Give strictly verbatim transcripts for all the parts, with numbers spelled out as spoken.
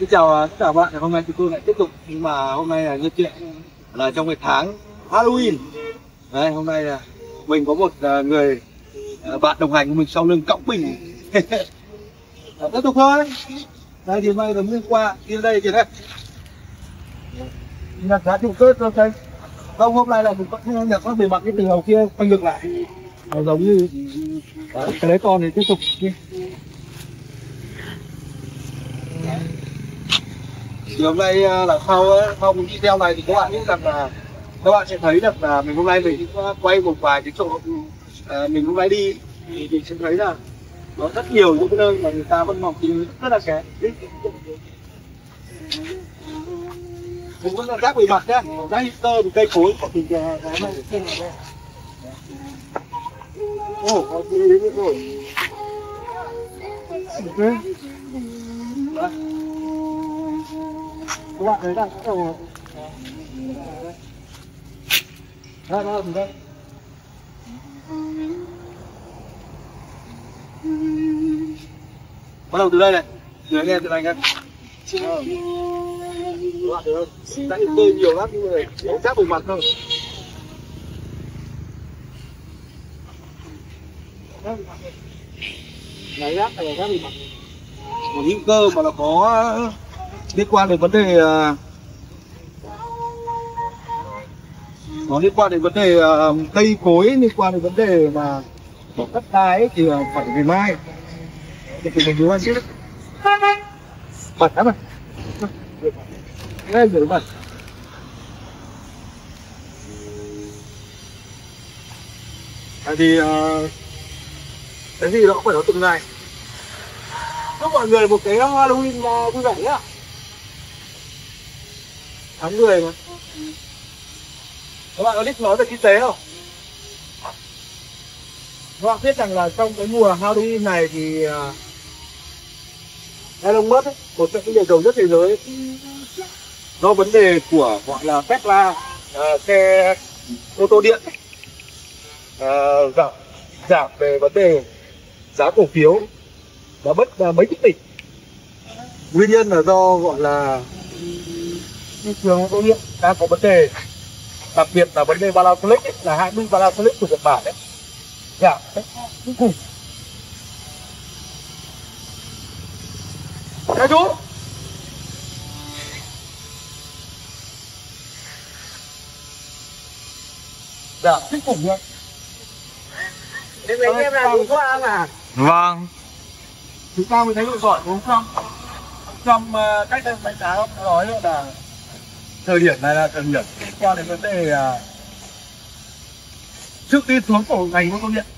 Xin chào tất cả các bạn, hôm nay chúng tôi lại tiếp tục, nhưng mà hôm nay là nhân chuyện là trong cái tháng Halloween. Đấy, hôm nay là mình có một người bạn đồng hành của mình sau lưng cõng mình. Tiếp tục thôi. Đây thì may là hôm qua đi đây kìa đấy. Nhặt giá trụ kết thôi thấy. Không, hôm nay là mình có nhặt các bề mặt cái từ đầu kia quay ngược lại. Nó giống như đấy, cái đấy còn thì tiếp tục đi. Thì hôm nay là sau sau một video này thì các bạn biết rằng là các bạn sẽ thấy được là mình hôm nay mình quay một vài cái chỗ à, mình hôm nay đi thì mình sẽ thấy là có rất nhiều những cái nơi mà người ta vẫn mọc thì rất là kém. Mình vẫn là rác bề mặt nhá, rác hữu cơ, cây cối của mình cái này trên này. Ồ, có gì đến rồi. Ok. Các bạn thấy đang bắt đầu đây đây đây bắt đầu từ đây này, từ anh em từ anh em các bạn thấy không, đã tươi nhiều lắm nhưng mà bóng chắc bề mặt thôi. Này rác này rác bề mặt một hữu cơ mà nó có liên quan đến vấn đề nó liên quan đến vấn đề uh, cây cối, liên quan đến vấn đề mà của đất đai ấy, thì phải ngày mai thì mình đúng ăn chứ bật lắm rồi ngay rửa bật tại vì uh, cái gì đó cũng phải có từng ngày. Chúc mọi người một cái Halloween vui vẻ nhá. Tháng mười mà. Các bạn có thích nói về kinh tế không? Các bạn biết rằng là trong cái mùa Halloween này thì uh, Elon Musk ấy, một trong những nhà giàu nhất thế giới ấy, do vấn đề của gọi là Tesla, uh, xe ô tô điện uh, giảm giảm về vấn đề giá cổ phiếu đã mất uh, mấy tỷ. Nguyên nhân là do gọi là thị trường ô tô điện đang có vấn đề, đặc biệt là vấn đề Panasonic ấy, là hai mươi Panasonic của Nhật Bản đấy giảm đấy cuối cùng. Các chú giảm kinh khủng nhá. Thế mấy em là đúng quá mà. Vâng. Chúng ta mới thấy đội giỏi đúng không? Trong uh, cách đây đánh giá nó nói là thời điểm này là thời điểm liên quan đến vấn đề uh, trước tiên xuống của ngành ô tô điện.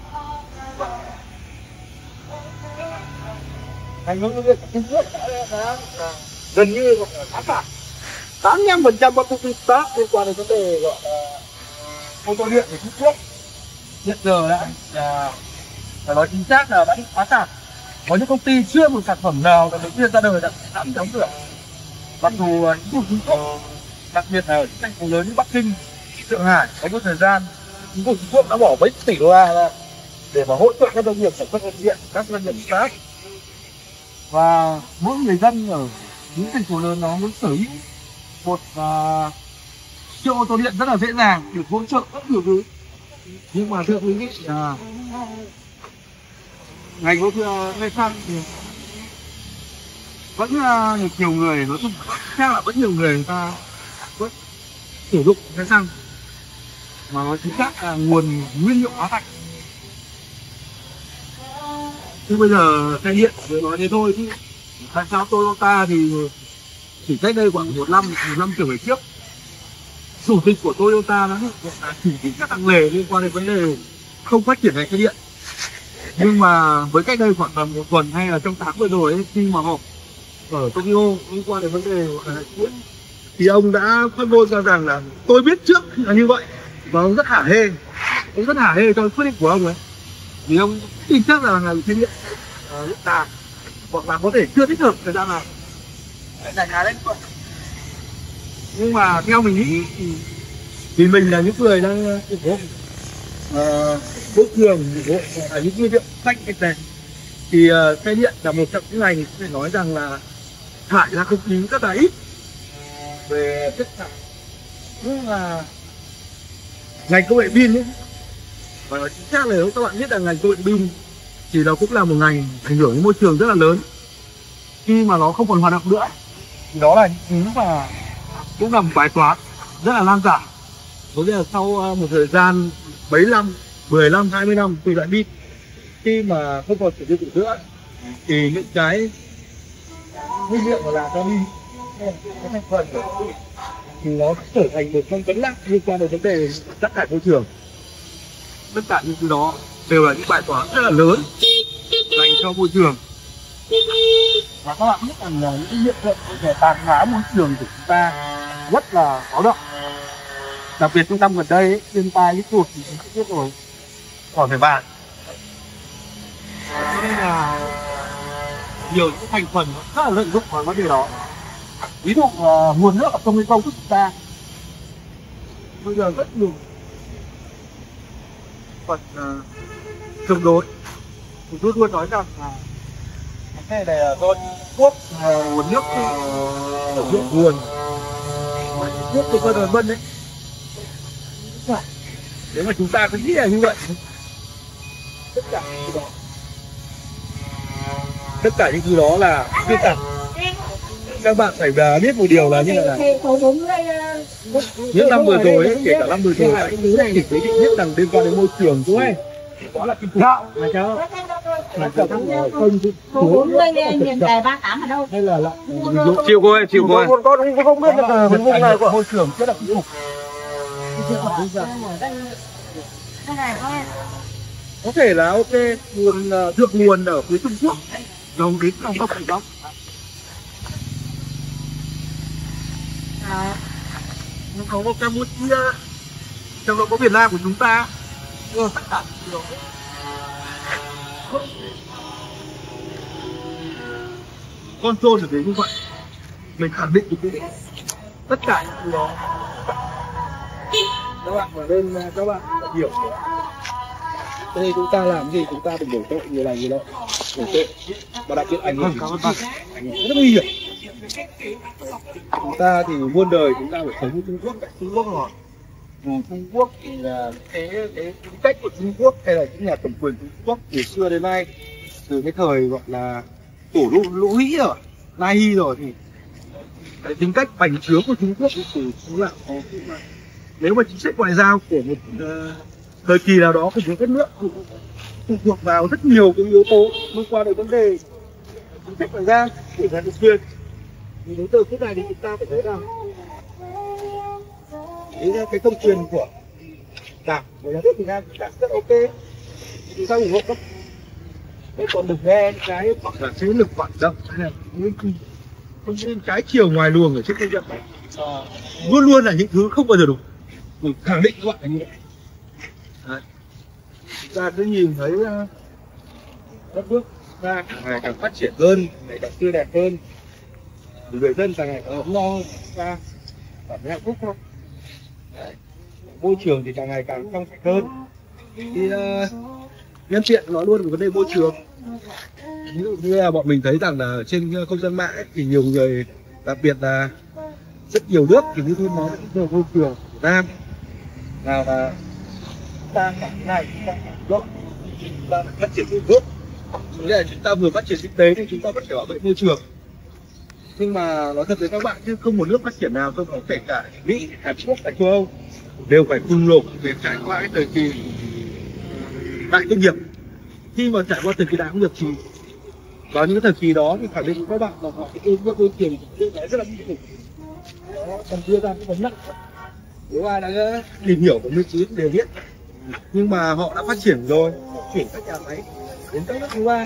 Ngành ô tô điện Trung Quốc đã gần như là tám tám mươi lăm phần trăm các công ty start liên quan đến vấn đề gọi là ô tô điện của Trung Quốc hiện giờ đã là phải nói chính xác là đã bị phá sản. Có những công ty chưa một sản phẩm nào đầu tiên ra đời đã sẵn đóng cửa. Mặc dù những vùng Trung Quốc, đặc biệt là ở những thành phố lớn như Bắc Kinh, Thượng Hải, có một thời gian chính phủ Trung Quốc đã bỏ mấy tỷ đô la ra để mà hỗ trợ các doanh nghiệp sản xuất điện, các doanh nghiệp start. Và mỗi người dân ở những thành phố lớn nó muốn sở hữu một uh, chiếc ô tô điện rất là dễ dàng, được hỗ trợ rất nhiều thứ. Nhưng mà thưa quý vị, uh, ngành ô tô ngay xăng thì vẫn uh, nhiều người, nói chung theo là vẫn nhiều người người ta vẫn sử dụng cái xăng mà nó chính xác là nguồn nguyên liệu hóa thạch. Chứ bây giờ xe điện mới nói thế thôi, chứ tại sao Toyota thì chỉ cách đây khoảng một năm một năm trở về trước, chủ tịch của Toyota nó chỉ định các tăng lề liên quan đến vấn đề không phát triển ngành xe điện. Nhưng mà với cách đây khoảng tầm một tuần hay là trong tháng vừa rồi ấy, khi mà họp ở Tokyo liên quan đến vấn đề điện thì ông đã phát ngôn ra rằng là tôi biết trước là như vậy và ông rất hả hê, ông rất hả hê cho quyết định của ông ấy, vì ông tin chắc là ngành xe điện hiện tại hoặc là có thể chưa thích hợp thời gian nào ngành này đấy. Nhưng mà theo mình nghĩ thì, thì mình là những người đang ủng hộ bức thường ủng hộ là những nguyên liệu xanh cái này thì uh, xe điện là một trong những ngành phải nói rằng là thải ra không khí rất là ít về chất thải. Nhưng mà ngành công nghệ pin ấy, và nói chính xác là các bạn biết là ngành công nghệ pin thì nó cũng là một ngành ảnh hưởng đến môi trường rất là lớn. Khi mà nó không còn hoạt động nữa thì đó là những thứ mà cũng là một bài toán rất là nan giải. Có nghĩa là sau một thời gian mấy năm, mười năm, hai mươi năm từ loại pin, khi mà không còn sử dụng được nữa thì những cái nguyên liệu mà làm ra pin, cái thành phần thì nó trở thành một trong vấn nạn liên quan đến vấn đề rác thải môi trường. Tất cả những thứ đó đều là những bài toán rất là lớn dành cho môi trường. Và các bạn biết rằng là những hiện tượng có thể tàn phá môi trường của chúng ta rất là báo động. Đặc biệt trong năm gần đây ấy, thiên tai lũ lụt thì chúng ta biết rồi, còn phải bàn. Cho nên là nhiều những thành phần rất là lợi dụng vào vấn đề đó. Ví dụ uh, nguồn nước ở sông Mekong của chúng ta bây giờ rất nhiều phần uh, chống đối. Chúng tôi luôn nói rằng là cái này là do thuốc uh, nguồn nước ở huyện nguồn nước từ con đồn Vân đấy. Nếu mà chúng ta cứ nghĩ là như vậy, tất cả những thứ đó, tất cả những thứ đó là xuyên tạc. Các bạn phải biết một điều là như là những năm vừa rồi ấy, kể cả năm vừa rồi anh thứ này thì quyết định nhất rằng liên quan đến môi trường thôi. Đó là cái gạo mà cháu là cháu không xuống miền Tây ba tám ở đâu hay là lại chịu cô ơi, chịu cô ơi. Con cũng không biết là vùng này của môi trường rất là kinh khủng. Có thể là ok, nguồn thượng nguồn ở phía Trung Quốc đồng đến trong góc đó. À, có một Campuchia, trong đó có Việt Nam của chúng ta. Ừ, tất cả đó. Control được đến như vậy, mình khẳng định được cái tất cả những thứ đó. Các bạn ở bên các bạn hiểu. Thế nên chúng ta làm gì chúng ta đừng đổ tội như này như đó, đổ tội và đặc biệt ảnh hưởng ảnh hưởng rất nguy hiểm. Chúng ta thì muôn đời chúng ta phải sống với Trung Quốc, tại Trung Quốc rồi. Trung Quốc thì là cái cái tính cách của Trung Quốc hay là những nhà cầm quyền Trung Quốc từ xưa đến nay, từ cái thời gọi là tổ lũ lũ Hĩ rồi, Lai Hy rồi thì cái tính cách bành trướng của Trung Quốc từ cũng là có. Nếu mà chính sách ngoại giao của một uh, thời kỳ nào đó của một đất nước phụ thuộc vào rất nhiều cái yếu tố liên quan đến vấn đề chính sách ngoại giao của nhà nước quyền. Thì đến từ phút này thì chúng ta phải thấy rằng cái, cái công quyền của đảng của nhà nước Việt Nam đã rất ok, chúng ta ủng hộ các. Thế còn đừng nghe cái hoặc là thế lực phản động hay là những những cái chiều ngoài luồng ở trên công dân này luôn luôn là những thứ không bao giờ đúng. Mình khẳng định các bạn là như vậy. Đấy. Chúng ta cứ nhìn thấy uh, đất nước ta càng ngày càng phát triển hơn, ngày càng tươi đẹp hơn, người dân càng ngày càng ấm no hơn, ta cảm thấy hạnh phúc không? Đấy. Môi trường thì càng ngày càng trong sạch hơn. Thì uh, nhân tiện nói luôn về vấn đề môi trường. Ví dụ như là bọn mình thấy rằng là trên không gian mạng ấy, thì nhiều người, đặc biệt là rất nhiều nước thì như tôi nói về môi trường Việt Nam nào là ta cái này chúng ta gốc chúng ta phát triển bền vững, nghĩa là chúng ta vừa phát triển kinh tế thì chúng ta vẫn phải bảo vệ môi trường. Nhưng mà nói thật với các bạn chứ không một nước phát triển nào, không có kể cả Mỹ, Hàn Quốc tại châu Âu đều phải cùng nộp để trải qua cái thời kỳ đại công nghiệp. Khi mà trải qua thời kỳ đại công nghiệp thì có những thời kỳ đó thì khẳng định các bạn là họ cái yêu môi trường rất là nguy hiểm. Còn đưa ra cái vấn nạn, nếu ai đã tìm hiểu về môi trường đều biết. Nhưng mà họ đã phát triển rồi, họ chuyển các nhà máy đến các nước thứ ba,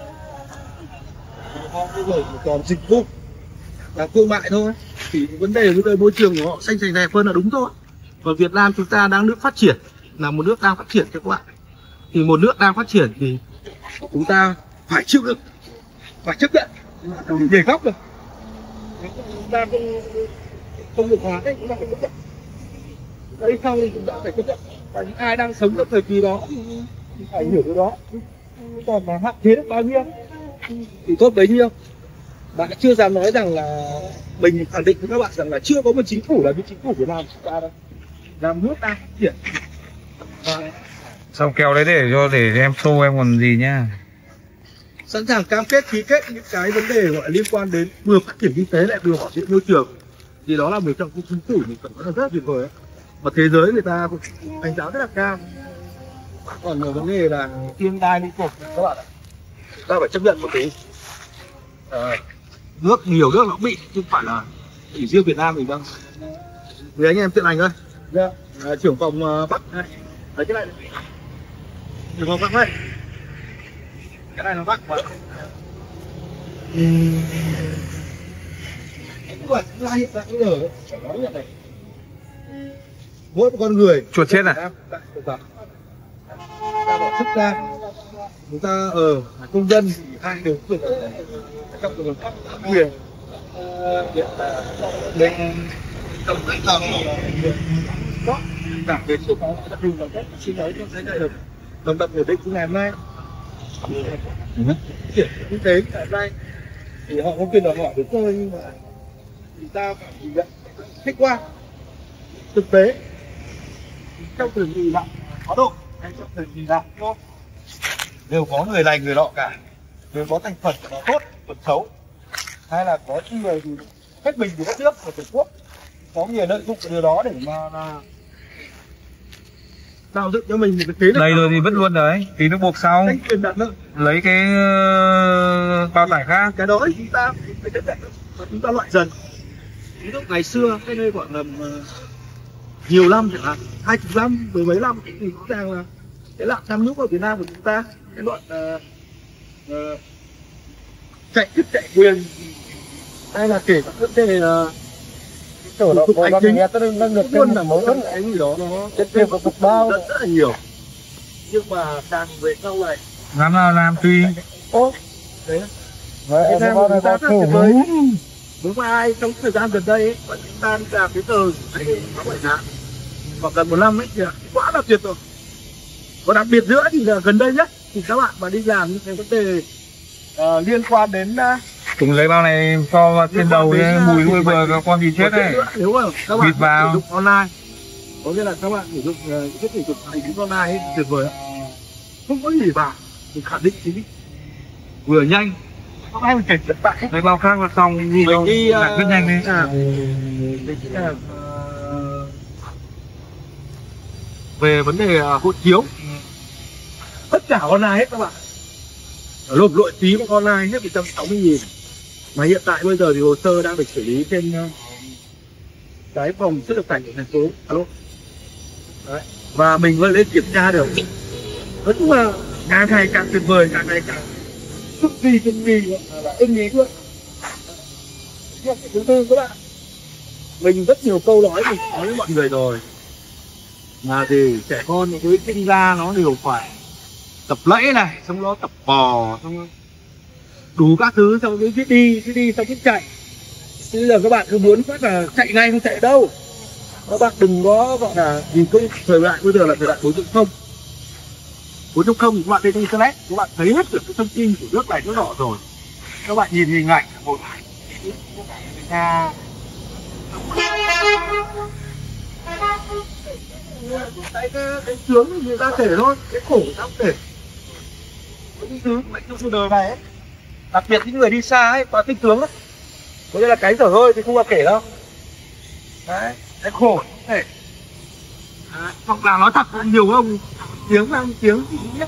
họ bây giờ chỉ còn dịch vụ là thương mại thôi, thì vấn đề với môi trường của họ xanh sạch đẹp hơn là đúng thôi. Còn Việt Nam chúng ta đang nước phát triển, là một nước đang phát triển cho các bạn, thì một nước đang phát triển thì chúng ta phải chịu đựng, phải chấp nhận, đừng để góc được. Chúng ta không không được hóa đấy, chúng ta phải chấp nhận. Đây sau thì chúng ta phải chấp nhận. Và những ai đang sống trong thời kỳ đó thì phải hiểu cái đó. Còn mà hạn chế được bao nhiêu thì tốt bấy nhiêu. bạn chưa dám nói rằng là mình khẳng định với các bạn rằng là chưa có một chính phủ là như chính phủ Việt Nam chúng ta đâu, làm nước đang phát triển. Và Xong kéo đấy để cho để em show em còn gì nhá. sẵn sàng cam kết ký kết những cái vấn đề gọi liên quan đến vừa phát triển kinh tế lại vừa bảo vệ môi trường, thì đó là một trong những chính phủ mình cần nói là rất tuyệt vời. Và thế giới người ta cũng đánh giá rất là cao. Còn nhiều vấn đề là thiên tai lũ lụt các bạn ạ, ta phải chấp nhận một tí. À, nước nhiều nước nó cũng bị chứ không phải là chỉ riêng Việt Nam mình đâu. Thì anh em tiện hành thôi. Yeah. À, trưởng phòng uh, Bắc này, đấy cái này, trưởng phòng Bắc đây, cái này nó Bắc quá. Uhm. Cái này hiện tại bây giờ phải nói như này, mỗi một con người chuột chết à? Ta bỏ sức ra, chúng ta ở uh, công dân thì hai đều quyền trong trường hợp quyền hiện bên tổng lãnh đạo có cảm về số có đã dùng bằng cách xin nói cho thấy được đồng tập hiệp định ngày hôm nay triển kinh tế ngày hôm nay thì họ có quyền đòi hỏi của tôi, nhưng mà thì ta phải nhìn nhận khách quan thực tế trong thời kỳ bạn có độ hay trong thời kỳ bạn không đều có người lành người lọ cả, đều có thành phần nó tốt phần xấu, hay là có những người thì hết mình vì đất nước và tổ quốc, có người lợi dụng cái điều đó để mà là tạo dựng cho mình một cái thế đây rồi thì vứt luôn đấy, tí nước buộc sau lấy cái uh, bao tải khác. Cái đó thì chúng ta phải chấp nhận và chúng ta loại dần. Ví dụ ngày xưa cái nơi gọi là nhiều năm chẳng hạn, hai chục năm mười mấy năm thì rõ ràng là cái lạm tham nhũng ở Việt Nam của chúng ta, cái đoạn uh, uh, chạy chức chạy quyền, hay là kể cả vấn đề uh, thủ tục hành chính luôn là mấu chốt cái gì đó nó chất lượng của cục bao rất, rất là nhiều. Nhưng mà càng về sau này làm nào làm tùy. Ô đấy Việt Nam của chúng ta rất tuyệt vời. Đúng với ai trong thời gian gần đây ấy, và chúng ta đi làm cái tờ sáu bảy tháng hoặc gần một năm ấy thì quá là tuyệt rồi. Và đặc biệt nữa thì là gần đây nhất thì các bạn mà đi làm những cái vấn đề uh, liên quan đến uh, chúng lấy bao này cho trên đầu đến, mùi nuôi vừa có con gì chết này. Nếu mà các bạn vào. sử dụng online, có nghĩa là các bạn sử dụng cái sử dụng hành chính online ấy, tuyệt vời ạ. Không có gì vào thì khẳng định chính vừa nhanh, không ai mình cảnh dẫn bạn lấy bao khác là xong gì đâu, đi đặt rất nhanh đi. À, à, về vấn đề hộ chiếu, tất cả online hết các bạn, nộp lội phí của online hết một trăm sáu mươi nghìn. Mà hiện tại bây giờ thì hồ sơ đang được xử lý trên uh, cái phòng xuất nhập cảnh của thành phố. Alo. Đấy. Và mình vẫn lên kiểm tra được. Nói chung là càng ngày càng tuyệt vời, càng ngày càng cực kỳ cực kỳ là ưng ý luôn. Thứ tư các bạn, mình rất nhiều câu nói mình nói với mọi người rồi, là gì trẻ con với sinh ra nó đều phải tập lẫy này, xong nó tập bò, xong đủ các thứ, xong cái biết đi, biết đi, xong biết chạy. Bây giờ các bạn cứ muốn phát là chạy ngay không chạy đâu. Các bạn đừng có gọi là vì cái thời đại bây giờ là thời đại bốn chấm không. bốn chấm không thì các bạn lên internet, các bạn thấy hết được cái thông tin của nước này nước nọ rồi. Các bạn nhìn hình ảnh một nhà cái cái sướng người ta kể thôi, cái khổ người ta không kể. Những thứ mạnh trong cuộc đời này ấy, đặc biệt những người đi xa ấy, và tinh tướng ấy, có nghĩa là cái dở hơi thì không bao kể đâu. Đấy, cái khổ không thể. À, hoặc là nói thật nhiều không tiếng ra tiếng thì không biết.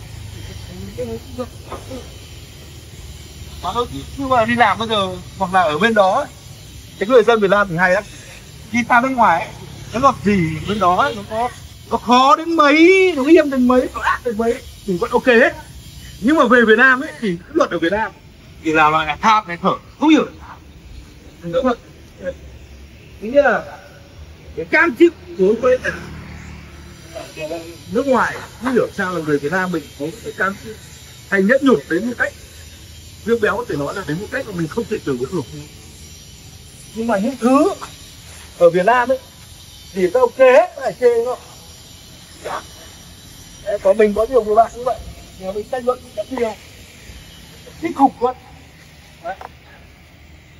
Mà thôi, nhưng mà đi làm bây giờ hoặc là ở bên đó, cái người dân Việt Nam thì hay lắm. Đi xa nước ngoài ấy, cái luật gì bên đó ấy, nó có nó khó đến mấy, nó nghiêm đến mấy, nó ác đến mấy thì vẫn ok hết. Nhưng mà về Việt Nam ấy thì cái luật ở Việt Nam thì là loại là tham này thở không hiểu. Đúng không? Thứ nhất là cái cam chịu đối với nước ngoài, không hiểu sao là người Việt Nam mình có cái cam chịu hay nhẫn nhục đến một cách Dương Béo có thể nói là đến một cách mà mình không thể tưởng được. Nhưng mà những thứ ở Việt Nam ấy thì ta ok hết, phải chê không? Có mình có nhiều người bạn như vậy, nhiều mình tranh luận rất nhiều thích khủng luôn. Đấy.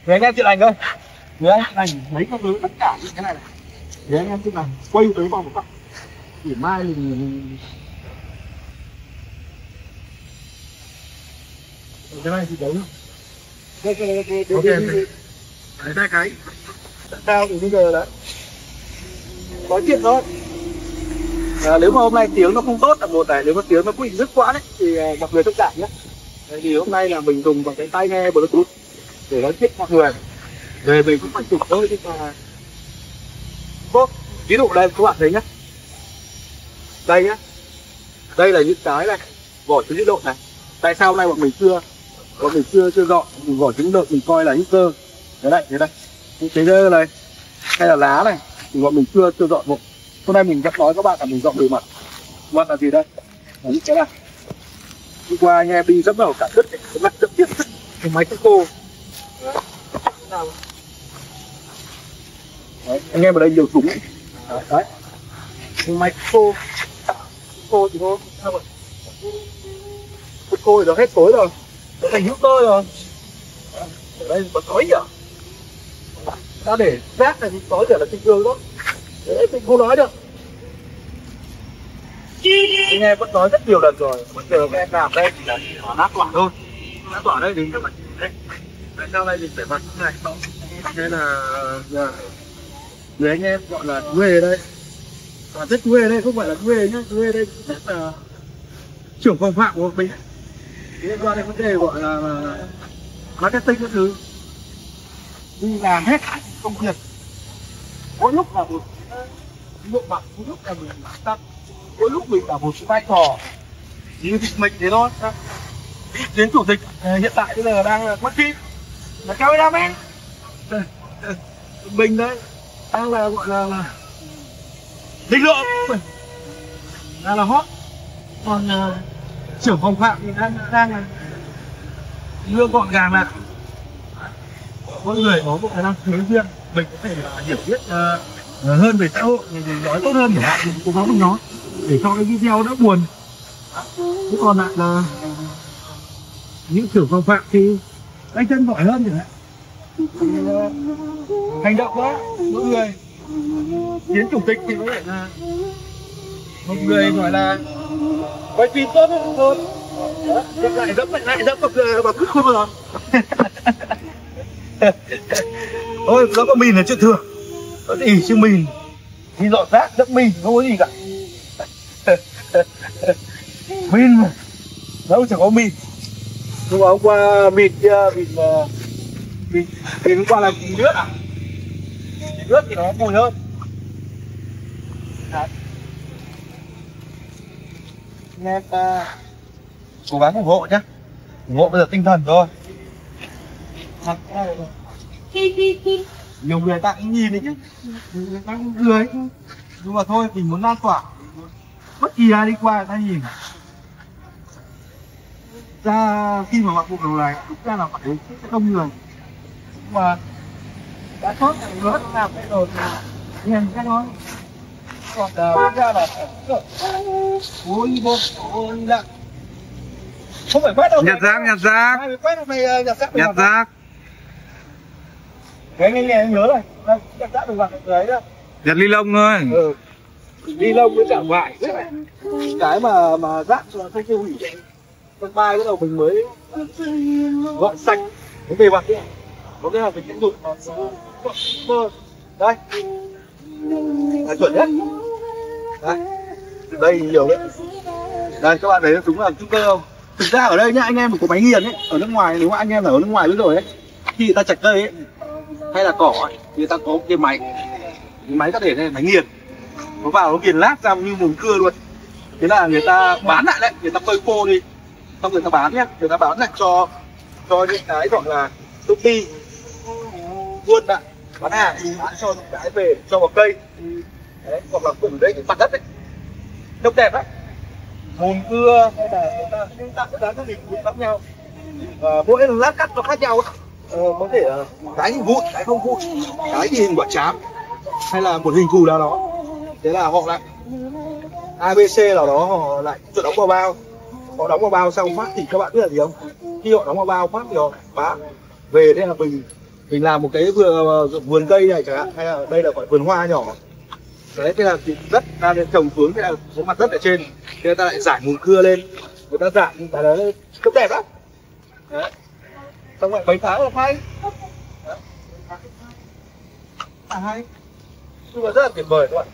Để anh em chụp ảnh thôi. Để anh ảnh lấy các thứ tất cả những cái này này. Để anh em chụp ảnh quay tới vòng một phát. Để mai mình cái này thì đấy. Đây cái đây đây đây. Đấy hai cái. Sao thì bây giờ đấy. Nói chuyện thôi. À, nếu mà hôm nay tiếng nó không tốt là một này, nếu mà tiếng nó quy dứt quá đấy thì mọi người thông cảm nhé. Đấy, thì hôm nay là mình dùng bằng cái tai nghe Bluetooth để nói chuyện mọi người. Về mình cũng phải chụp thôi nhưng mà tốt. Ví dụ đây các bạn thấy nhá. Đây nhá. Đây là những cái này, vỏ trứng độn này. Tại sao hôm nay bọn mình chưa bọn mình chưa chưa dọn, mình vỏ trứng độn mình coi là hữu cơ. Thế này, thế đây. Những cái dơ này hay là lá này thì bọn mình chưa chưa dọn một. Hôm nay mình chắc nói các bạn là mình dọn bề mặt. Mặt là gì đây? Là những cái này. Hôm qua anh em đi dẫm vào cả đất cái mặt dẫm tiếp cái máy cái cô. Đấy, anh em ở đây nhiều súng. Đấy. Đấy. Máy cô. Cô thì thôi. Sao vậy? Cô thì nó hết tối rồi. Nó thành hữu cơ rồi. Ở đây có tối nhỉ? Ta để rác này thì tối trở là tình thương đó. Đấy, mình không nói được. Anh em vẫn nói rất nhiều lần rồi. Bây giờ các em làm đây thì là nát quả thôi. Nát quả đây thì các bạn đây. Tại sao đây mình phải mặt này không? Đây là giờ người anh em gọi là quê đây. Và rất quê đây, không phải là quê nhá. Quê đây rất là trưởng phòng phạm của mình. Liên quan đến vấn đề gọi là marketing các thứ. Đi làm hết công việc. Mỗi lúc là một bộ mặt, mỗi lúc là mình tắt, mỗi lúc mình là một vai trò như mình thế thôi. Đến chủ tịch hiện tại bây giờ đang mất phim là cameraman mình đấy, đang là gọi là, là định lượng đang là hot, còn uh, trưởng phòng phạm thì đang đang là lương gọn gàng lại. Mỗi người có một khả năng thế riêng, mình có thể là hiểu biết uh, hơn về xã hội thì nói tốt hơn để lại thì cố gắng mình nói để cho cái video đỡ buồn. Thế còn lại là những trưởng phòng phạm thì tay chân giỏi hơn chẳng hạn, uh, hành động đó mỗi người. Chiến chủ tịch thì có thể là một người gọi là quay phim tốt hơn, dẫm lại dẫm lại lại dẫm vào cứt không bao giờ. Thôi nó có mìn là chuyện thường, có gì chứ mìn đi dọn rác dẫm mìn không có gì cả. Mìn mà đâu chẳng có mìn. Nhưng mà hôm qua mìn kia mìn mìn mìn hôm qua là nước à? Nước thì nó mùi hơn. Đấy. Anh em uh, cố gắng ủng hộ nhé, ủng hộ bây giờ tinh thần thôi. Nhiều người ta cũng nhìn đấy chứ, người ta cũng cười, nhưng mà thôi mình muốn lan tỏa, bất kỳ ai đi qua người ta nhìn ra khi mà mặc bộ đồ này đúng ra là phải sẽ đông người, nhưng mà đã tốt là rất làm cái đồ thì nhìn cái thôi. Còn uh, ra là ôi vô ôi lạ, không phải quét đâu. Nhặt rác, nhặt rác, quét này nhặt rác, nhặt rác. Cái này anh nhớ rồi, nhặt rác được vào đấy đó. Nhặt ly lông thôi. Ừ. Ly lông với cả vải cái mà mà rác cho không tiêu hủy. Còn mai bắt đầu mình mới gọn sạch cái bề mặt kia. Có cái là mình sẽ dùng nó đây. Là chuẩn nhất. Đây. Đây nhiều đấy. Đây các bạn thấy đúng là hữu cơ không? Thực ra ở đây nhá, anh em có máy nghiền ấy, ở nước ngoài nếu mà anh em ở nước ngoài biết rồi ấy, khi người ta chặt cây ấy hay là cỏ ấy, thì người ta có cái máy, cái máy ta để này máy nghiền, nó vào nó nghiền lát ra như mùn cưa luôn. Thế là người ta bán lại đấy, người ta phơi khô đi, xong người ta bán nhá, người ta bán lại cho cho những cái gọi là công ty buôn lại bán hàng thì bán cho những cái về cho vào cây, đấy, hoặc là cùng đây cái mặt đất đấy, trông đẹp đấy. Mùn cưa hay là người ta chúng ta sẽ dán các hình vụn khác nhau, và mỗi lát cắt nó khác nhau. Ờ, có thể là cái hình vụn, cái không vụn, cái thì hình quả chám hay là một hình thù nào đó. Thế là họ lại a bê xê nào đó họ lại tự đóng vào bao, họ đóng vào bao xong phát thì các bạn biết là gì không? Khi họ đóng vào bao phát thì họ bán về đây là mình mình làm một cái vườn vườn cây này chẳng hạn, hay là đây là gọi vườn hoa nhỏ đấy, thế là đất ta nên trồng xuống, thế là có mặt đất ở trên, thế người ta lại giải mùn cưa lên, người ta giải cái đó rất đẹp lắm đấy, xong rồi mấy tháng là hay là hay, nhưng mà rất là tuyệt vời các bạn,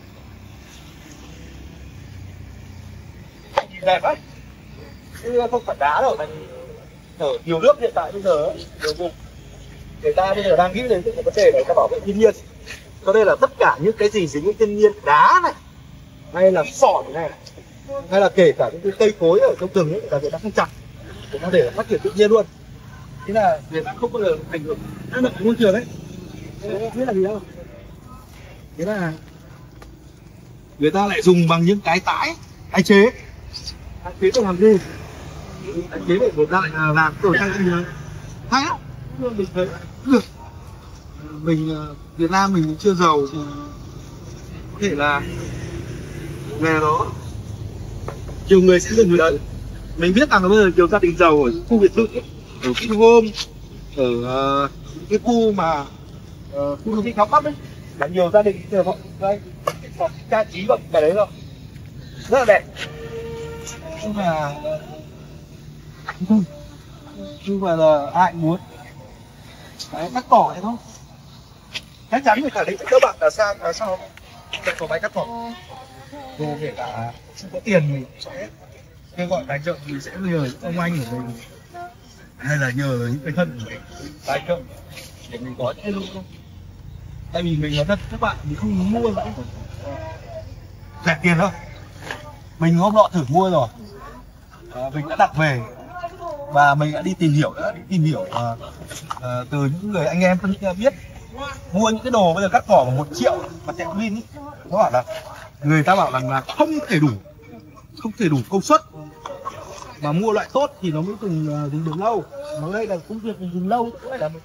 đẹp đấy, chứ không phải đá đâu, thành ở nhiều nước hiện tại bây giờ nhiều vùng người ta bây giờ đang nghĩ đến cái vấn đề này, ta bảo vệ thiên nhiên, cho nên là tất cả những cái gì dính với thiên nhiên, đá này hay là sỏi này, hay là kể cả những cái cây cối ở trong rừng ấy, là người ta không chặt để nó để phát triển tự nhiên luôn, thế là người ta không bao giờ ảnh hưởng đến môi trường ấy. Thế là gì đâu, thế là người ta lại dùng bằng những cái tái tái chế, tái chế để làm gì, tái chế để người ta lại làm đổi sang cái gì hay lắm. Mình thấy được, mình Việt Nam mình chưa giàu thì có thể là nghề đó nhiều người sẽ dừng người đấy. Mình biết rằng là bây giờ nhiều gia đình giàu ở khu biệt thự, ở Vinhome, ở uh, cái khu mà uh, khu đô thị cao cấp ấy, là nhiều gia đình giờ họ đây họ trang trí bằng cái đấy rồi, rất là đẹp, nhưng mà nhưng mà là ai muốn đấy, cắt cỏ này thôi, chắc chắn phải khẳng định với các bạn là sao là sao lại có máy cắt cỏ, dù kể cả không có tiền mình sẽ kêu gọi tài trợ, mình sẽ nhờ ông anh của mình hay là nhờ những người thân của mình tài trợ để mình có những luôn, tại vì mình nói thật các bạn, mình không mua nữa rẻ tiền đâu, mình hôm nọ thử mua rồi, à, mình đã đặt về và mình đã đi tìm hiểu, đã đi tìm hiểu uh, uh, từ những người anh em phân biết mua những cái đồ bây giờ cắt cỏ một triệu mà chạy pin, nó bảo là người ta bảo rằng là không thể đủ không thể đủ công suất, mà mua loại tốt thì nó mới dùng dùng được lâu, mà đây là công việc mình dùng lâu cũng là mình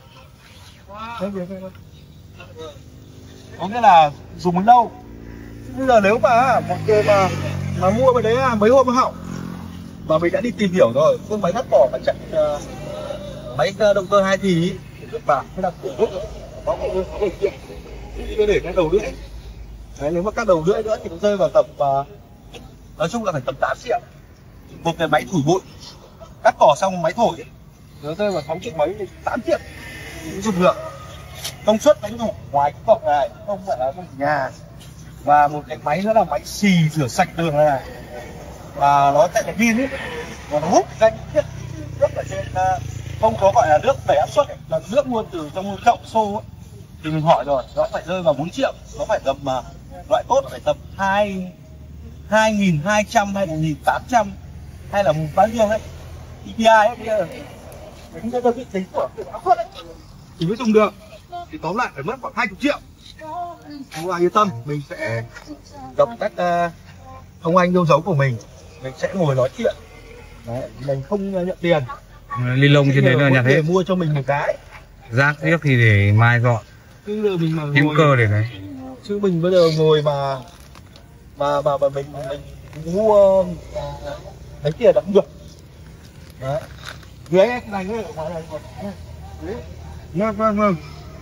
có nghĩa là dùng đến lâu. Bây giờ nếu mà một người mà mà mua cái đấy là mấy hôm hỏng, mà mình đã đi tìm hiểu rồi, phương máy cắt cỏ mà chạy uh, máy động cơ hai thì được bảo cái đặc điểm rất có một cái để cái đầu lưỡi đấy, nếu mà cắt đầu lưỡi nữa thì nó rơi vào tầm uh, nói chung là phải tầm tám triệu một cái máy thổi bụi, cắt cỏ xong máy thổi nó rơi vào sáu triệu mấy thì tám triệu dùng được, công suất đánh đủ ngoài cái cọc này không phải là trong nhà, và một cái máy nữa là máy xì rửa sạch đường này, và nó chạy cái pin ấy, và nó hút ra những chiếc nước ở trên, không có gọi là nước đẩy áp suất ấy, là nước luôn từ trong chậu xô ấy. Thì mình hỏi rồi, nó phải rơi vào bốn triệu, nó phải tầm mà loại tốt phải tầm hai hai nghìn hai trăm hay là một nghìn tám trăm hay là một bao nhiêu đấy, pê pê i ấy, bây giờ mình sẽ đơn vị tính của áp suất ấy thì mới dùng được, thì tóm lại phải mất khoảng hai mươi triệu. Ông anh yên tâm, mình sẽ gặp các uh, ông anh yêu dấu của mình, mình sẽ ngồi nói chuyện. Đấy, mình không nhận tiền. Ly lông trên đấy là nhặt hết. Mua cho mình một cái. Rác tiếc thì để mai dọn. Chứ giờ mình mà hữu cơ để đấy. Chứ mình bây giờ ngồi mà mà mà, mà mình, mình, mình mua lấy tiền là không được. Đấy. Dưới cái này cái này này. Vâng vâng vâng.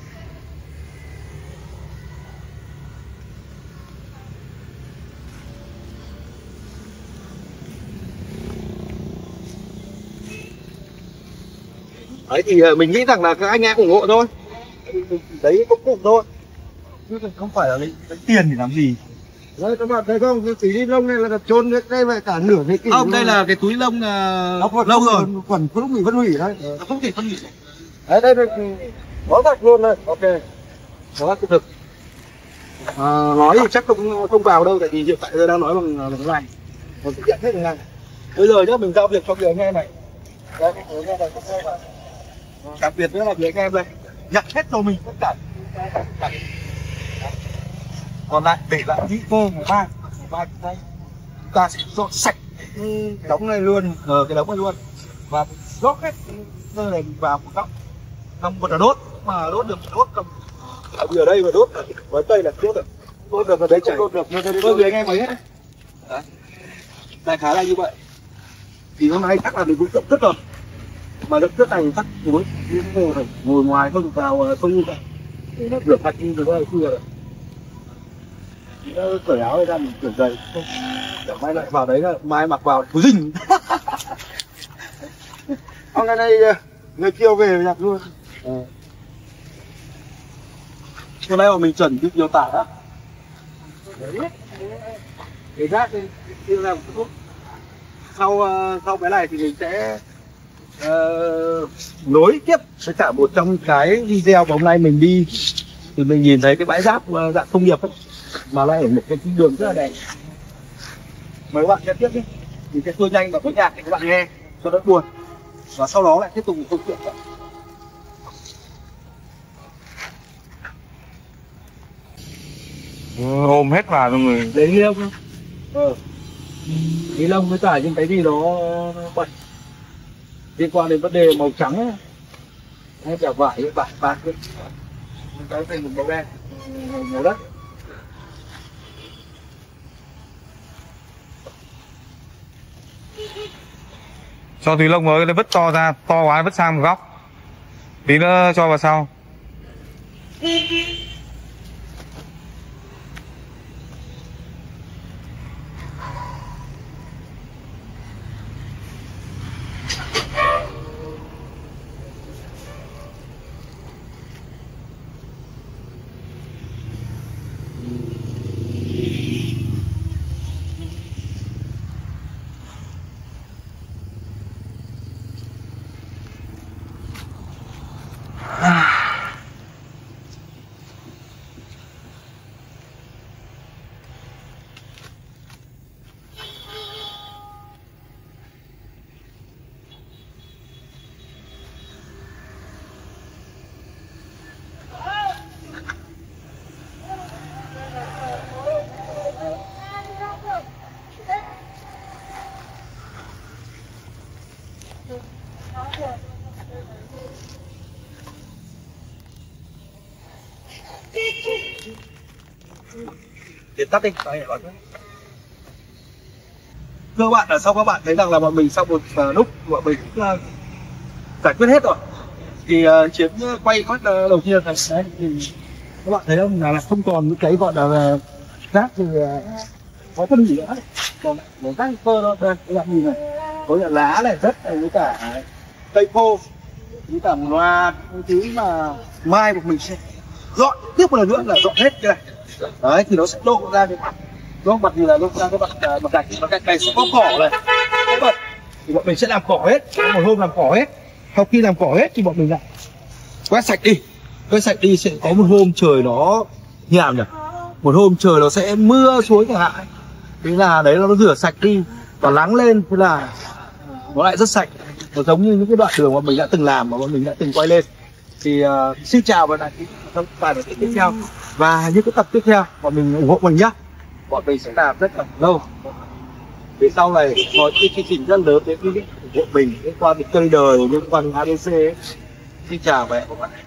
Đấy thì mình nghĩ rằng là các anh em ủng hộ thôi, đấy công cụ thôi, chứ không phải là lấy, lấy tiền để làm gì. Đây các bạn thấy không, cái túi ni lông này là trôn đây vậy cả nửa thế kỷ. Không, đây là cái túi lông uh, lâu rồi, quần lúc mình phân hủy đấy, nó không thể phân hủy. Đấy đây là bó gạch luôn đây, ok, đó cái thực. À, nói thì chắc không không vào đâu, tại vì hiện tại tôi đang nói bằng bằng này, còn thực hiện hết bằng này. Bây giờ nhá, mình giao việc cho người anh em này. Đây, người anh em này, đặc biệt nữa là người anh em đây nhận hết cho mình tất cả, còn lại để lại hữu cơ ngày mai mai đây chúng ta sẽ dọn sạch cái đống này luôn, ờ, cái đống này luôn, và rót hết nơi này vào một góc, xong một là đốt, mà đốt được đốt cầm ở đây mà đốt với cây là đốt được, đốt được ở đấy chảy, đốt được tôi người anh em ấy hết đấy, đại khái là như vậy. Thì hôm nay chắc là mình cũng tổng kết rồi. mà đất rất này tắt tối, ngồi phải ngồi ngoài không vào không để nó rửa sạch đi rồi đây chưa rồi. Nó cởi áo ra mình cởi giày, chẳng may lại vào đấy là mai mặc vào cứ rình. Hôm nay đây người kêu về nhặt luôn. À. Hôm nay mà mình chuẩn bị nhiều tả đó. Đấy. Để rác đi, tiêu ra một chút. Sau sau cái này thì mình sẽ uh, nối tiếp với cả một trong cái video mà hôm nay mình đi thì mình nhìn thấy cái bãi rác dạng công nghiệp ấy, mà lại ở một cái đường rất là đẹp. Mời các bạn xem tiếp đi. Mình sẽ tua nhanh và phút nhạc để các bạn nghe cho đỡ buồn. Và sau đó lại tiếp tục một câu chuyện nữa. Ôm hết vào cho người. Lấy ni lông không? Ờ. Ni lông với cả những cái gì đó bẩn liên quan đến vấn đề màu trắng ấy. Hay cả vải, vải bạc ấy. Cái thành một màu đen, màu đất. Cho túi lông mới vứt to ra, to quá vứt sang một góc. Tí nữa cho vào sau. Để tắt đi, đây nói cơ bạn là sau các bạn thấy rằng là bọn mình sau một uh, lúc bọn mình cũng uh, giải quyết hết rồi thì uh, chuyến quay quát uh, đầu tiên này đấy thì các bạn thấy không là, là không còn những cái gọi là uh, rác thì uh, có phân hủy nữa, còn một rác cơ đó đây các bạn nhìn này, có là lá này rất này với cả cây khô với cả một loạt những thứ mà mai bọn mình sẽ dọn tiếp một lần nữa là dọn hết cái này. Đấy thì nó sẽ lộ ra cái nó mặt như là lộ ra cái mặt mặt gạch mặt gạch này sẽ có cỏ này cái bật thì bọn mình sẽ làm cỏ hết, một hôm làm cỏ hết. Sau khi làm cỏ hết thì bọn mình lại quét sạch đi, quét sạch đi sẽ có một hôm trời nó như nào nhỉ, một hôm trời nó sẽ mưa xuống chẳng hạn, thế là đấy nó rửa sạch đi và nắng lên thế là nó lại rất sạch, nó giống như những cái đoạn đường mà mình đã từng làm mà bọn mình đã từng quay lên. Thì uh, xin chào và lại trong bài bản tiếp theo và những cái tập tiếp theo bọn mình ủng hộ mình nhá, bọn mình sẽ làm rất là lâu về sau này có những chương trình rất lớn đến ủng hộ mình liên quan đến cây đời, liên quan đến a đê xê ấy. Xin chào và hẹn gặp lại.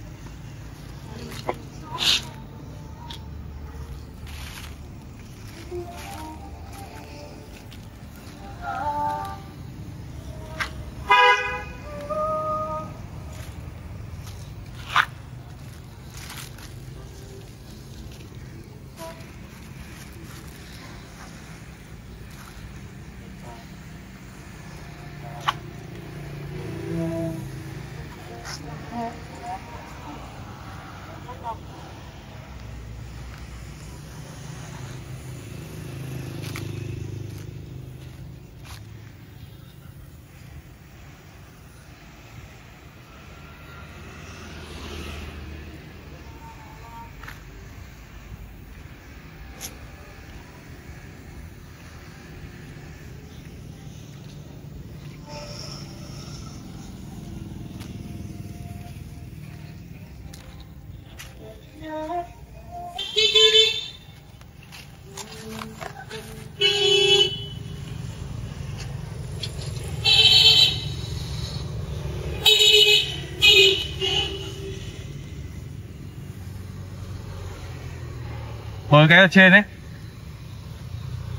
Với cái ở trên đấy,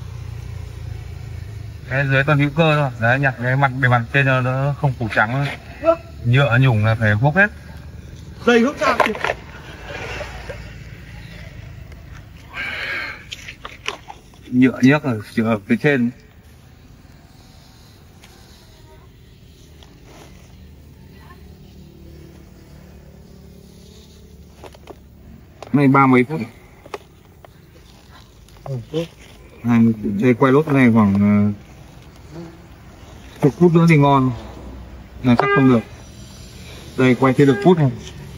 cái dưới toàn hữu cơ thôi, đấy nhặt cái mặt bề mặt trên nó không phủ trắng nữa. Nhựa nhủng là phải hút hết. Dây hút ra thì Nhựa nhớt ở, ở phía trên. Này ba mấy phút. Hai mươi phút. Đây quay lốt này khoảng uh, chục phút nữa thì ngon. Là chắc không được. Đây quay thêm được phút này.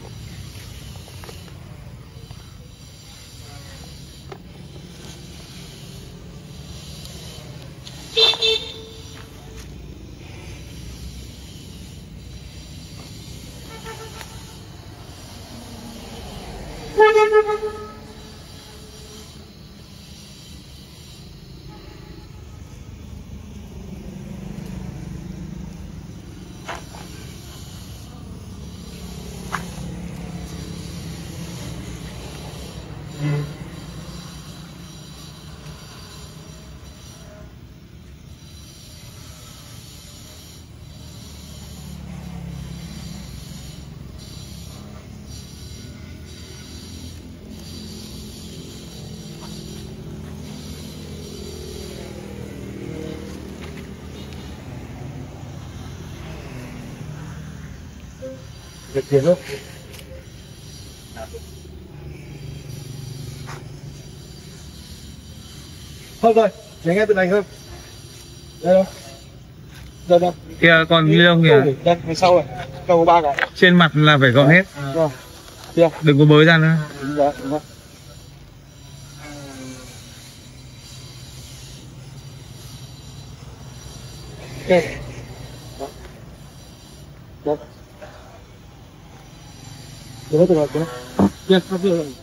được tiền không? Không rồi, để nghe từ này không? Đây đâu? Đây đâu? Kìa còn ni lông kìa. Đây, phía sau rồi. Đâu có ba cái. Trên mặt là phải gọn hết. Rồi. Được. Đừng có bới ra nữa. Đúng rồi, đúng rồi. Ok. Được. Được rồi, được rồi. Yes, không được rồi.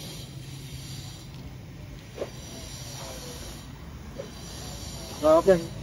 Rồi, ok.